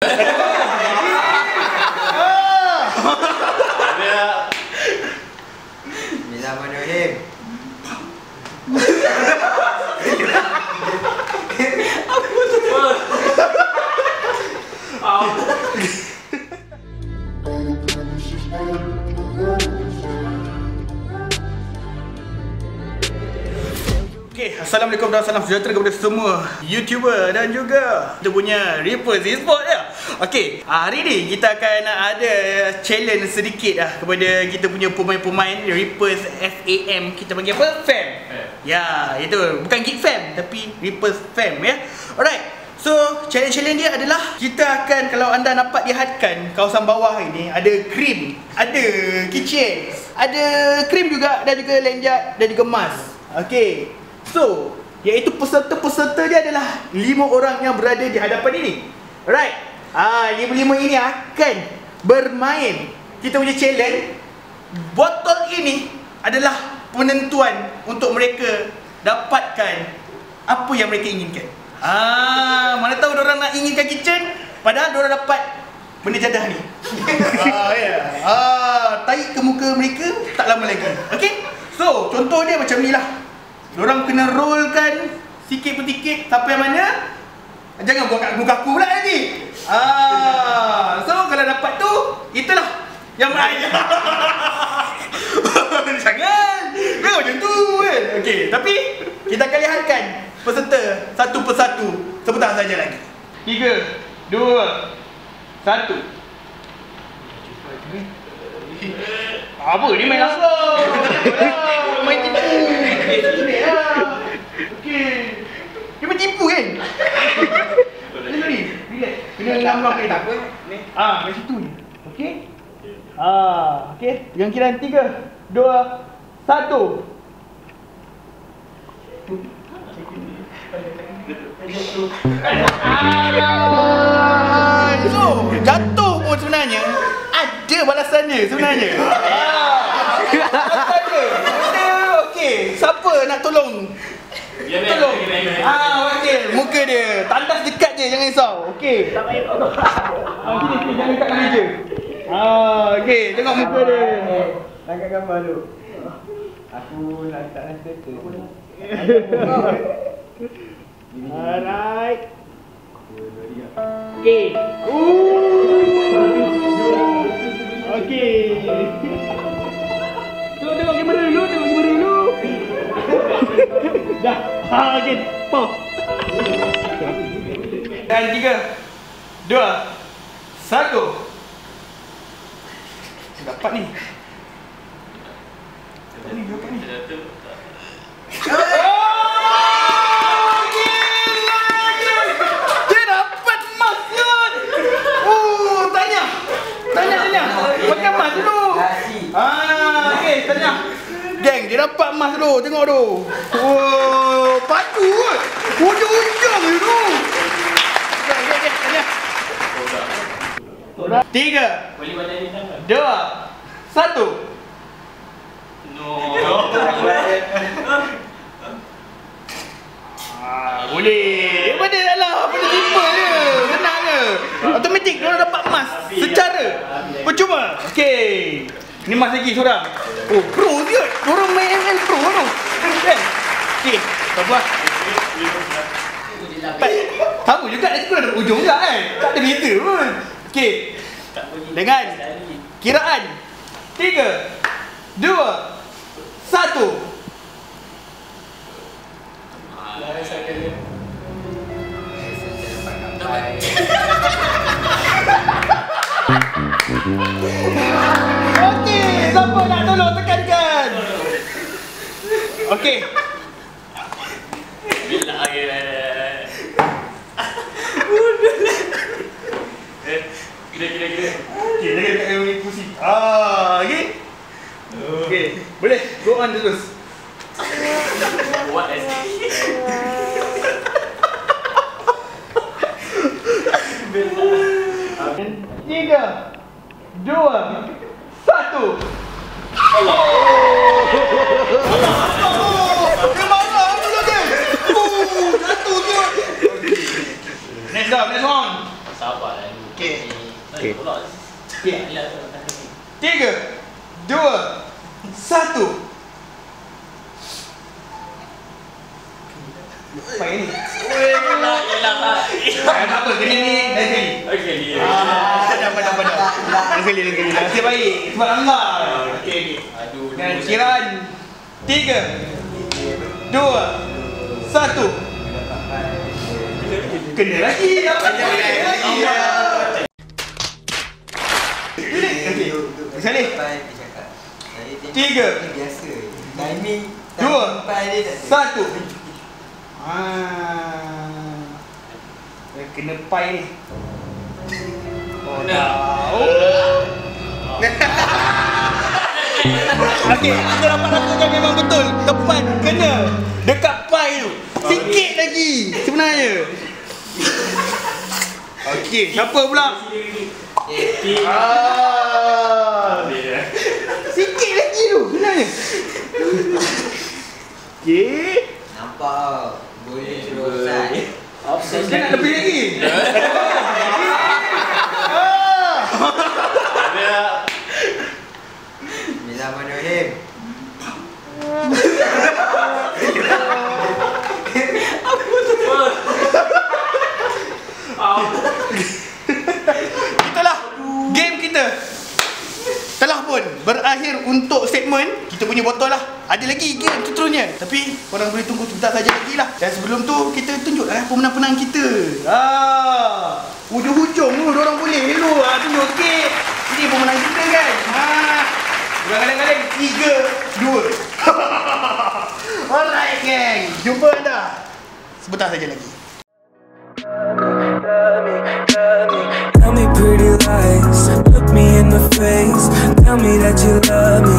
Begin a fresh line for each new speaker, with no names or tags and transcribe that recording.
Bismillahirrahmanirrahim.
Okay, Assalamualaikum dan salam sejahtera kepada semua YouTuber dan juga kita punya Reapers Esports ya. Okay, hari ni kita akan ada challenge sedikit lah kepada kita punya pemain-pemain Reapers FAM. Kita panggil apa? Fam. Ya, itu bukan Geek Fam tapi Reapers Fam ya. Alright. So, challenge-challenge dia adalah kita akan, kalau anda dapat lihatkan kawasan bawah ini ada krim, ada keychains, ada krim juga dan juga lenjat dan juga emas. Okay. So, iaitu peserta-peserta dia adalah 5 orang yang berada di hadapan ini. Alright. 5 ini akan bermain. Kita punya challenge. Botol ini adalah penentuan untuk mereka dapatkan apa yang mereka inginkan. Mana tahu diorang nak inginkan kitchen, padahal diorang dapat benda jadah ni. Taik ke muka mereka tak lama lagi. Okay. So, contoh dia macam ni lah. Diorang kena rollkan sikit per sikit sampai mana? Jangan buat kat muka aku pula nanti. So kalau dapat tu, itulah yang main. Jangan macam tu kan. Okay, tapi kita akan lihatkan peserta satu persatu sebentar saja lagi. 3, 2, 1. Apa ni main langsung? Main tipu. Okey. Dia main tipu kan? Sorry. Relax. Kena lambang ni tak apa. Ni. Kat situ ni. Okey. Okey. Yang kira 3, 2, 1. So, jatuh pun sebenarnya ada balasannya sebenarnya. Okey, siapa nak tolong? Tolong. Okey, muka dia. Tandas dekat je, jangan risau. Okey. Tak payah tolong. Sini, jangan dekat meja. Okey, tengok muka dia.
Angkat gambar dulu. Aku nak letak status.
Alright. Okey. Okey. Tengok kamera dulu, Dah. Okey. Pause. Dan 3, 2, 1. Dapat ni. Dapat ni. Pakai emas dulu. Okey, tanya. Geng, dia dapat emas dulu. Tengok tu. Padu kot. Ujung-ujung je tu. Okey, tanya. 3, 2, 1. No. Boleh. Pada salah. Pada simple je. Senang je. Automatik diorang dapat emas secara percuma. Okey. Ni emas lagi seorang. Oh, pro dia. Diorang main ML pro tu. Kan? Okey. Sabar. Sama juga nanti pun ada ujung juga kan? Tak ada beza pun. Okey. Dengan kiraan 3, 2, 1. Okey, siapa nak tolong tekankan? Okey. Bila lagi. Kira. Okey, jaga dekat kursi. Okey. Okey, boleh go on terus. What is it? 3, 2, 1. Allah. Dia marah pula dia. Jatuh tu. Next round. Sabarlah. Okey.
Okey.
Okey. 3, 2, 1. Apa ini?
Yelah.
Tak apa, kena ni dah jadi.
Okey.
Pada. Sekali. Nasib baik. Sebab Allah. Okey.
Aduh.
Dan kiraan 3, 2, 1. Kena lagi. Apa lagi? Okey. Sekali. 3,
Biasa. Timing
2,
sampai dia tak
1. Kena pai ni. Oh dah. Okey, kita dapat lakukan memang betul. Tepat kena dekat pai tu. Sikit lagi sebenarnya. Okey, siapa pula? Sikit lagi tu sebenarnya. Okey.
nampak. Boleh terus offside.
Dia nak lebih lagi.
Bismillahirrahmanirrahim.
Itulah game kita. Telah pun berakhir untuk segmen kita punya botol lah. Ada lagi game seterusnya, tapi korang boleh tunggu sebentar saja lagi lah. Dan sebelum tu kita tunjuklah pemenang-pemenang kita. Hujung-hujung tu diorang boleh hello tunjuk okey. Ini pemenang kita kan. Ulang-ulang 3, 2. Alright gang, jumpa anda sebentar saja lagi.
Tell me pretty lies, look me in the face. Tell me that you love me.